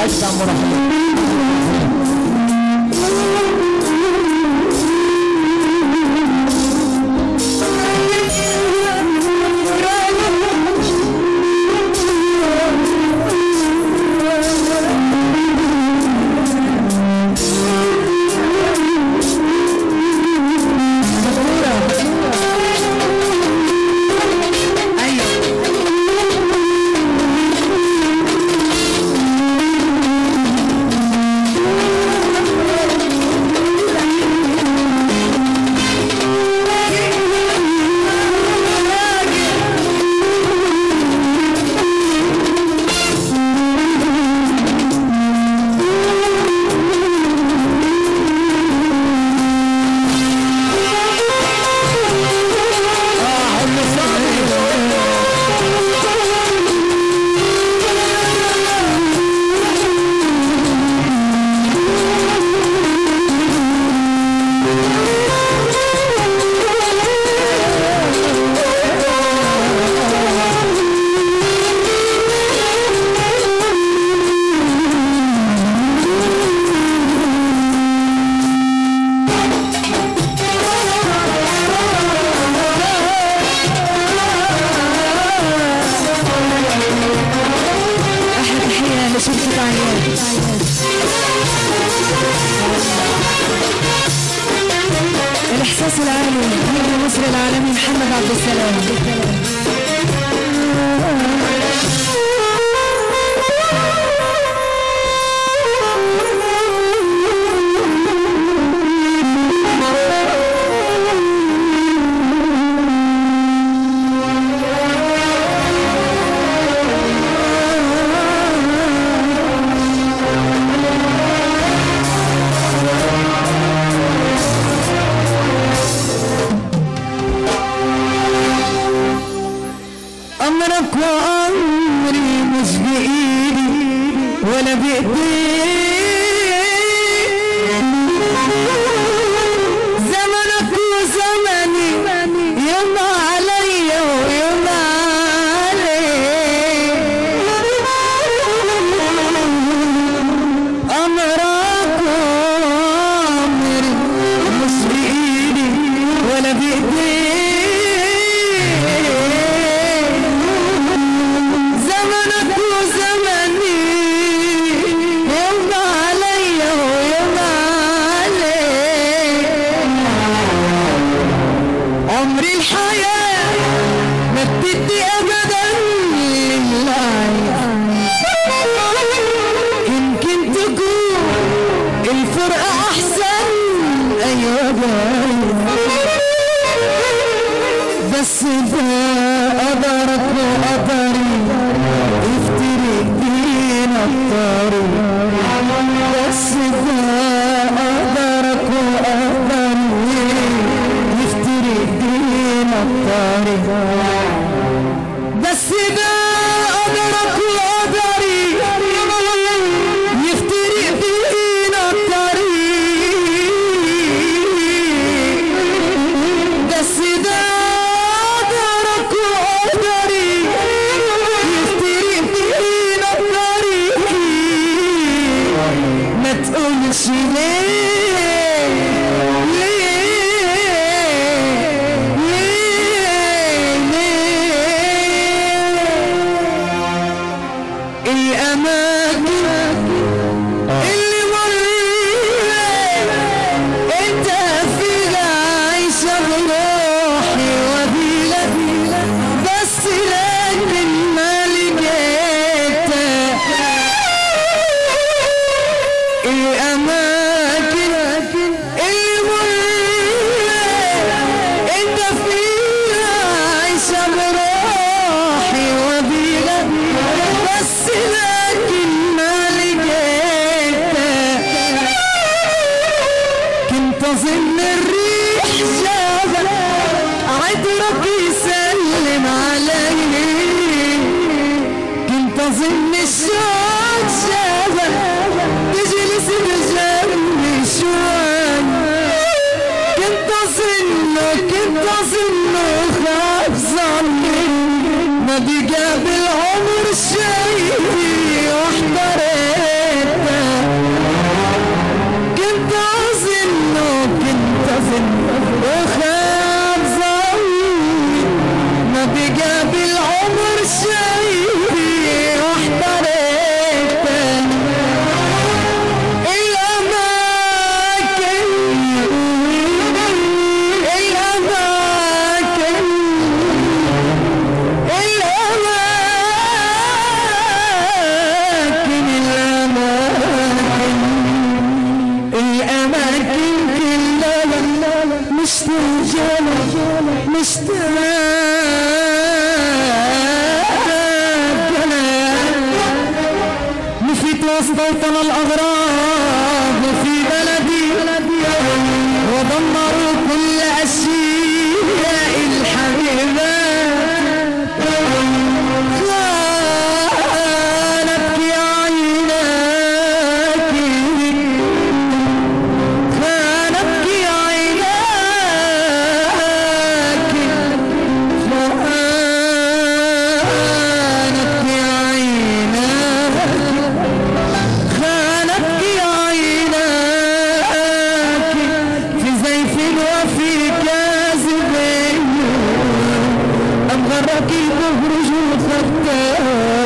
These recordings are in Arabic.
حتى عم رحيم. الإحساس العالي من المصري العالمي محمد عبد السلام. أمرك وأمري مش بإيدي ولا بإيدي، زمنك وزمني يوم عليا ويوم عليك. أمرك وأمري مش بإيدي ولا بإيدي، عمري الحياة ما بتدي أبدا لله، يمكن تكون الفرقة أحسن أيوة، بس ده قدرك وقدري يفترق بينا الطريق، بس ده قدرك وقدري يفترق بينا الطريق، بس ده قدرك وقدري يفترق بينا الطريق، بس ده قدرك وقدري يفترق بينا الطريق. ما تقولش ليه أظن الريح جابك عطرك يسلم علي، كنت أظن الشوق جابك تجلس بجنبي شوي، كنت أظنه خاف ظني ما بقى بالعمر شي واحضرت استوطن الأغراب في بلدي ودمروا كل أشياء الحبيبات خانتك يا عيناك خانتك يا عيناك خانتك يا عيناك خانتك يا عيناك في زيف وفي كاذب أم غرك مخرج الفتاة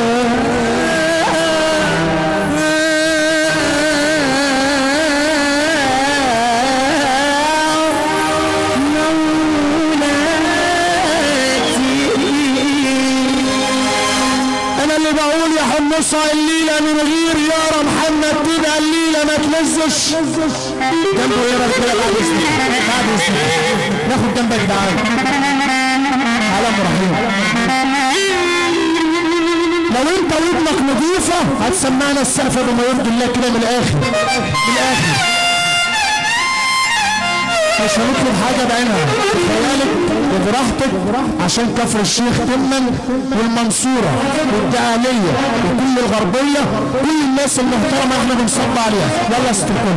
أنا اللي بقول يا حمصها الليلة من غير يارا محمد تبقى الليلة ما تلزش جنبه يارا كده بعد اسمه ناخد جنبك تعالى عالم رحيم لو انت ودنك نظيفة هتسمعنا السقف بما يرضي الله كده من الآخر مش هنطلب حاجة بعينها خيالك وبراحتك عشان كفر الشيخ تمن والمنصورة والدقالية وكل الغربية كل الناس المحترمة احنا بنصب عليها يلا يا ست الكل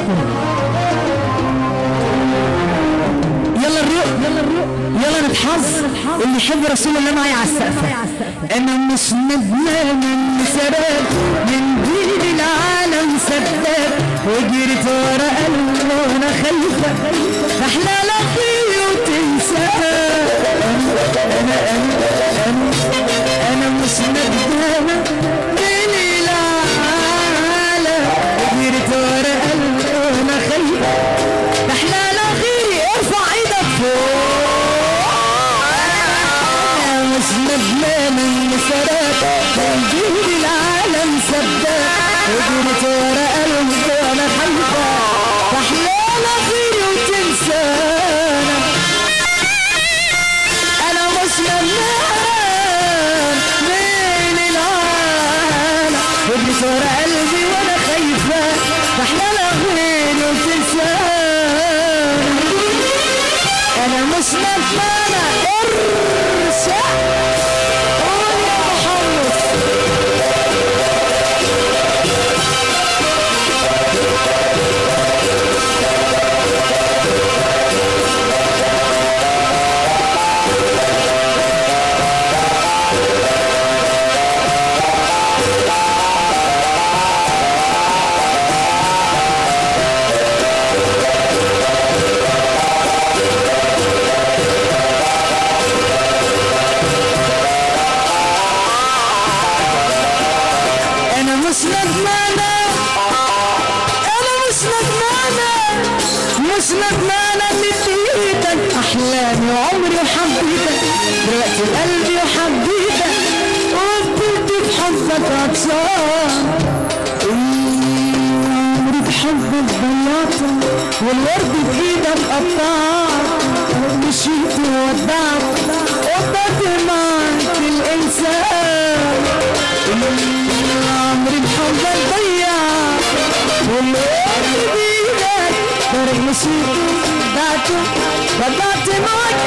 يلا الرق يلا نتحظ اللي يحب رسول الله معايا على السقفة انا مش ندمان من سباب من دين العالم سباب وجريت ورا قلبه وانا خايفة احلى لقيه وتنساه انا مش ندمان من العالم وجريت ورا قلبه وانا خايفة احلى لقيه ارفع ايدك فوق انا مش ندمان من سباب من دين العالم سباب وجريت ورا قلبه وانا خايفة احلى خيري وتنسانا انا مش ندمان من العالم وجريت ورا قلبي وانا خايفة احلى خيري وتنسانا انا مش ندمانة ارشع قول يا محمد مش ندمانة لقيتك احلامي وعمري وحبيتك رقت قلبي وحبيتك وفضلت بحبك عطشان عمري بحبك ضيعته والورد بايدك قطعت مشيت وودعت معك الانسان عمري بحبك ضيعت والورد بايدك طريق مشيت ودعته معك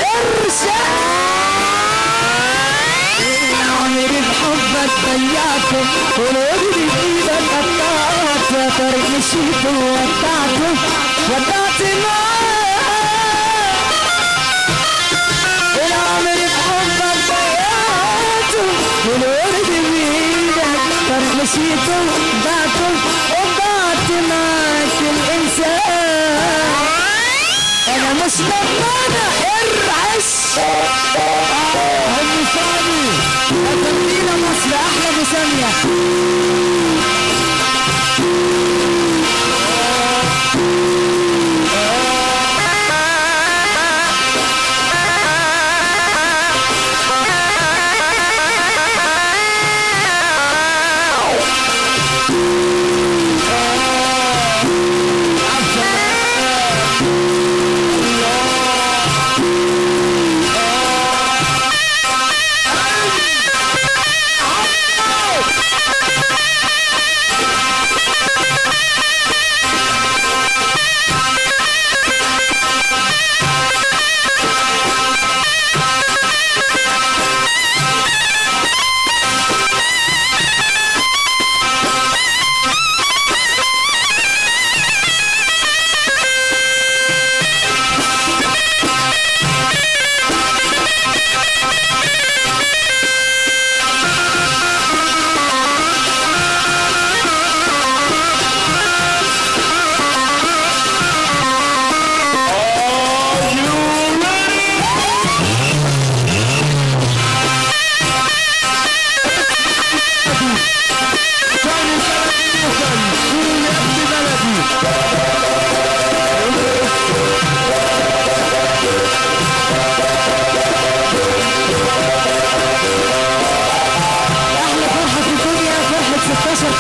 ارشاد عمري بحبك ضيعته والورد بايدك قطعت طريق مشيت وودعته معك العمر بحبك ضيعته والورد بايدك طريق مشيت وودعته معك الانسان انا مش ندمانة ارعش ام ثاني اتمنينا مصر احلى بثانية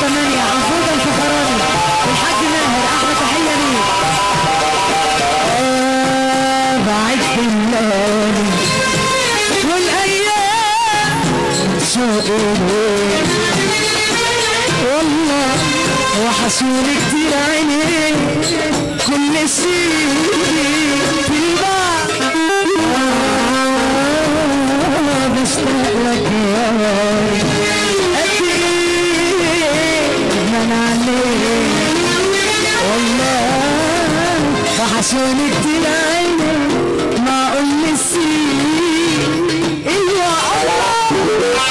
8 عفوضة الفخراني الحاج ماهر احلى تحية ليه. بعد الليالي والايام شوقي والله وحشوني كتير عيني كل شيء في البعض بشتاق لك يا اكيد من عليك والله وحشوني كتير عيني ما اقول نسيت ايوه الله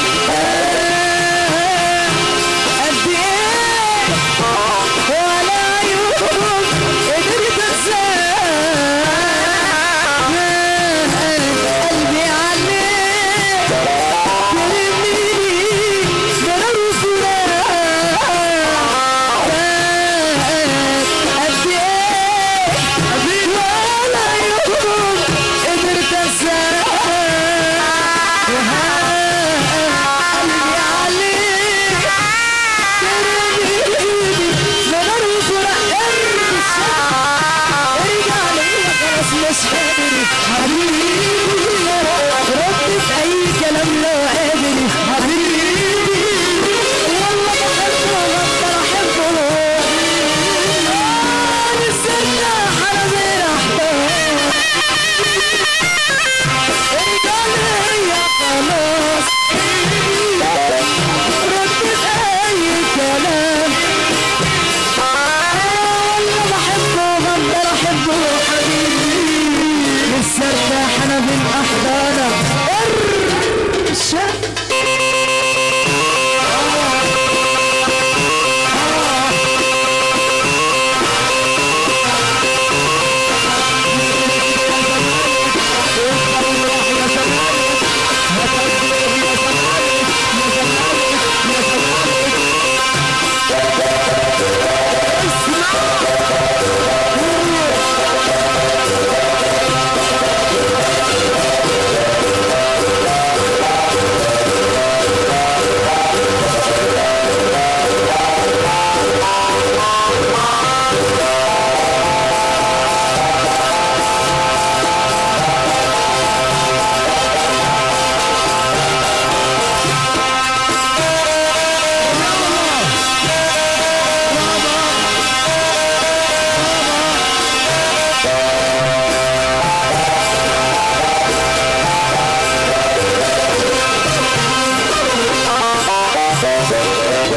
قد ايه ولا يوم قدرت انساك قلبي عليك كلمني مرار وفراق قد ايه ولا يوم قدرت انساك ردت اي كلام لو قابلني حبيبي والله بحبه وبفضل احبه نسيتنا حنابير احباب ارجع ليا خلاص ردت اي كلام والله بحبه وبفضل احبه حبيبي لسه ارتاح انا من احضانك ارشد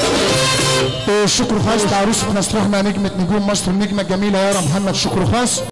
شكر خاص لعروسة نصر رحمة نجمة نجوم مصر النجمة الجميلة يارا محمد. شكر خاص.